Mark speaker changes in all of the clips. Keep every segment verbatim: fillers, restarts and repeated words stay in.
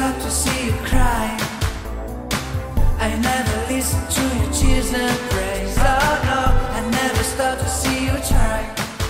Speaker 1: stop to see you cry. I never listen to your tears and praise. Oh no, I never stop to see you try.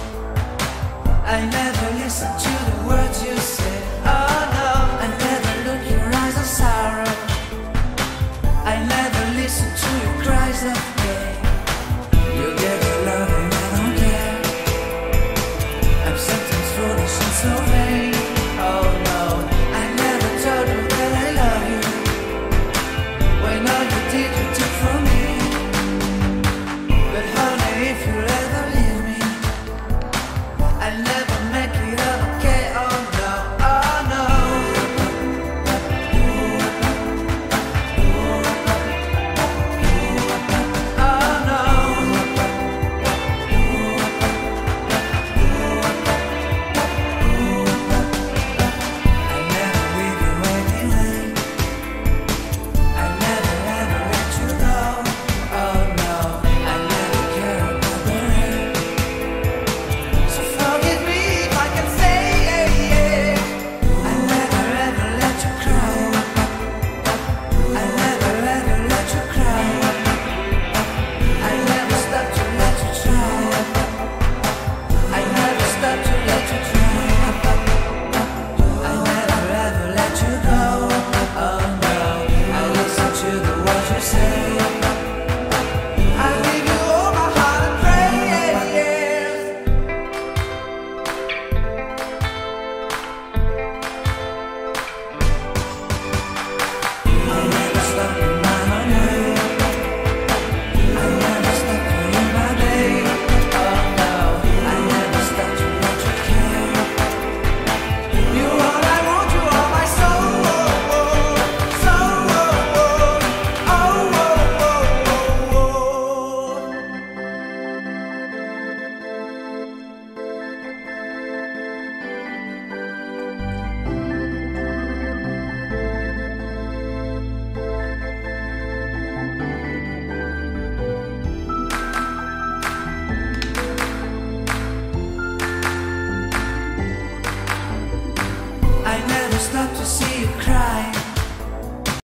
Speaker 1: I never listen to the words you say. Oh no, I never look your eyes of sorrow. I never listen to your cries of pain. You get your love and I don't care. I'm sometimes foolish and so vain. Oh no, I never told you that I love you, when all you did you took from me. But honey, if you ever leave me, I'll never make it okay. Oh no, oh no. Oh no. I'll never leave you anyway. I'll never ever let you go. Oh no, I'll never care about the rain. So forgive me if I can say yeah, yeah. I'll never ever let you cry. I'll never ever let you cry. I'll never stop to let you try. I'll never stop to let you try. I'll never ever let you go. Oh no, I listen to the words you say. I'll give you all my heart and pray, yeah, yeah. I'll never stop in my own way. I'll never stop for you, my babe. Oh no, I'll never stop to let you care. You all I want, you are my soul. So oh, oh, oh, oh, oh, oh. I never stop to see you cry.